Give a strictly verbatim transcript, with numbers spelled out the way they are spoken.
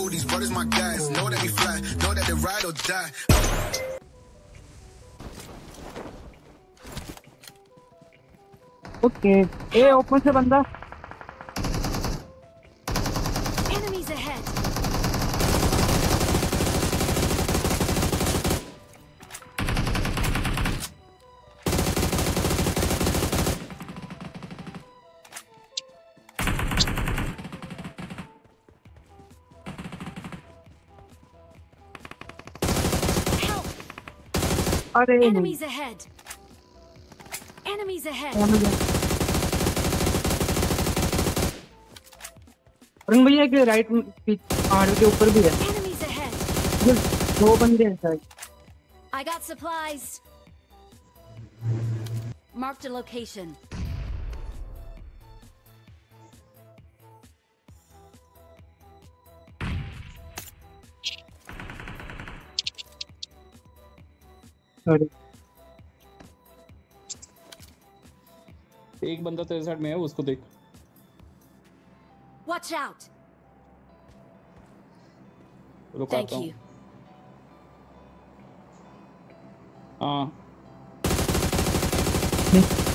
know these brothers my guys. Know that we fly, know that they ride or die. Okay, ए open से बंदा. Enemies ahead. अरे Enemies ahead. Enemies ahead. रंग भैया के right पहाड़ के ऊपर भी है. Enemies ahead. दो बंदे हैं शायद. I got supplies. Marked a location. Sorry. एक बंदा तेरे साइड में है, उसको देख. Watch out. रुक Thank आता हूँ. you. हाँ.